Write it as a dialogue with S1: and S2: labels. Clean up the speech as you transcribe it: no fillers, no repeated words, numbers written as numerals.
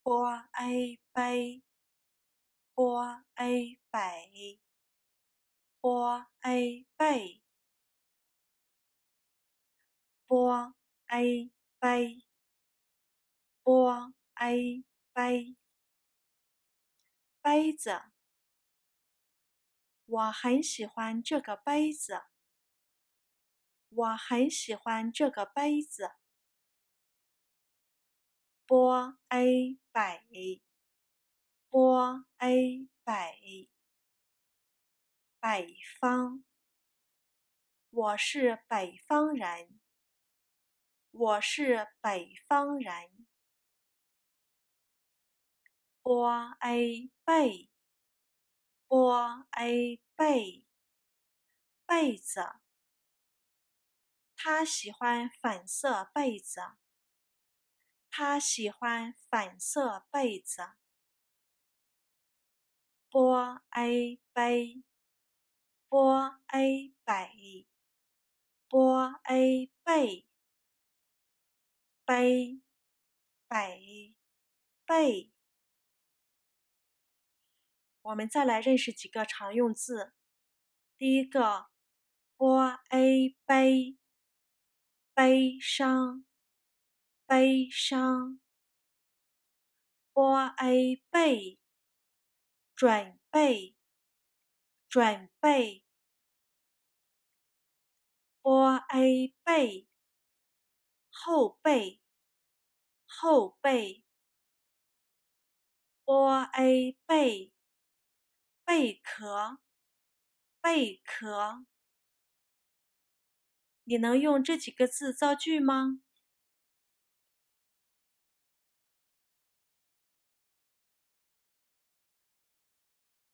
S1: 波 A 杯，波 A 北，波 A 背，波 A 杯，波 A 杯，杯子，我很喜欢这个杯子，我很喜欢这个杯子。波 A 北，波 A 北，北方，我是北方人，我是北方人。波 A 背，波 A 背，被子，他喜欢粉色被子，他喜欢粉色被子。波 A 杯，波 A 北，波 A 背，杯，北，背。我们再来认识几个常用字。第一个，波 A 杯，悲伤，悲伤。波 A 背，准备，准备。波 A 背，后背，后背。波 A 背，贝壳，贝壳。你能用这几个字造句吗？